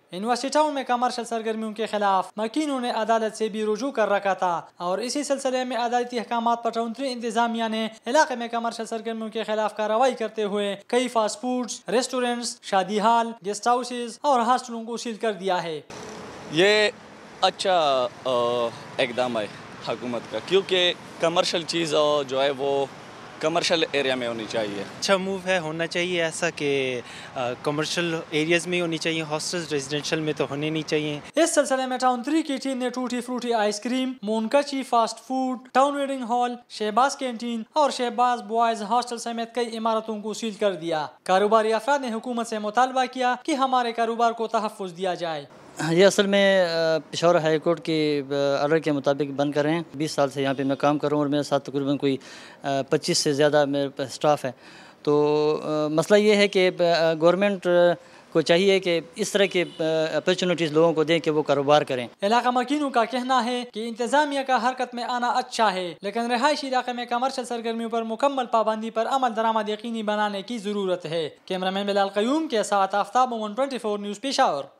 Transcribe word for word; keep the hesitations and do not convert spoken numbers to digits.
University town میں commercial سرگرمیوں کے خلاف مکینوں نے عدالت سے بھی رجوع کر رکھا تھا اور اسی سلسلے میں عدالتی احکامات پر ٹاؤن تھری انتظامیہ نے علاقے میں کمرشل سرگرمیوں کے خلاف کارروائی کرتے ہوئے کئی فاسٹ فوڈز، ریسٹورنٹس، شادی ہال، گیسٹ ہاؤسز اور ہاسٹلوں کو سیل کر دیا ہے۔ یہ اچھا اقدام ہے حکومت کا، کیونکہ کمرشل چیز جو ہے وہ کمرشل ایریا میں ہونی چاہیے۔ اچھا موو ہے، ہونا چاہیے ایسا کہ کمرشل ایریاز میں ہونی چاہیے، ہاسٹلز ریزیڈینشل میں تو ہونے نہیں چاہیے۔ اس سلسلے میں ٹاؤن تھری کی ٹیم نے ٹوٹی فروٹی آئس کریم، مونکچی fast food, town wedding hall, Shahbaz canteen اور شہباز بوائز ہاسٹل سمیت کئی عمارتوں کو سیل کر دیا۔ کاروباری افراد نے حکومت سے مطالبہ کیا کہ ہمارے کاروبار کو تحفظ دیا جائے۔ یہ اصل میں پشاور ہائی کورٹ کی آرڈر کے مطابق بند کر رہے ہیں۔ بیس سال سے یہاں پہ میں کام کر رہا ہوں اور میرے ساتھ تقریباً کوئی پچیس سے زیادہ میرے اسٹاف ہے۔ تو مسئلہ یہ ہے کہ گورنمنٹ کو چاہیے کہ اس طرح کے اپرچونٹیز لوگوں کو دیں کہ وہ کاروبار کریں۔ علاقہ مکینوں کا کہنا ہے کہ انتظامیہ کا حرکت میں آنا اچھا ہے، لیکن رہائشی علاقے میں کمرشل سرگرمیوں پر مکمل پابندی پر عمل درآمد یقینی بنانے کی ضرورت ہے۔ کیمرہ مین بلال قیوم کے ساتھ Aftab Mohmand twenty four news Peshawar.